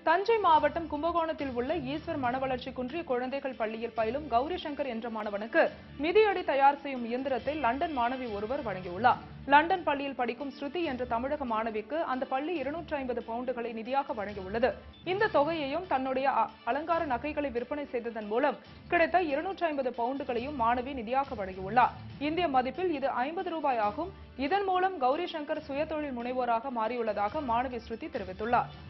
தஞ்சை மாவட்டம் கும்பகோணத்தில் உள்ள ஈஸ்வர் மனவளர்ச்சி குன்றிய குழந்தைகள் பள்ளியில் பயிலும் கௌரி சங்கர் என்ற மாணவனுக்கு மிதியடி தயார் செய்யும் இயந்திரத்தை லண்டன் மாணவி ஒருவர் வழங்கியுள்ளார். லண்டன் பள்ளியில் படிக்கும் ஸ்ருதி என்ற தமிழக மாணவிக்கு அந்த பள்ளி 250 பவுண்டுகளை நிதியாக வழங்கியுள்ளது. இந்த தொகையையும் தன்னுடைய அலங்கார நகைகளை விற்பனை செய்ததன் மூலம் கிடைத்த 250 பவுண்டுகளையும் மாணவி நிதியாக வழங்கியுள்ளார். இந்திய மதிப்பில் இது 50 ரூபாய் ஆகும். இதன் மூலம் கௌரி சங்கர் சுயதொழில் முனைவோராக மாறியுள்ளதாக மாணவி ஸ்ருதி தெரிவித்துள்ளார்.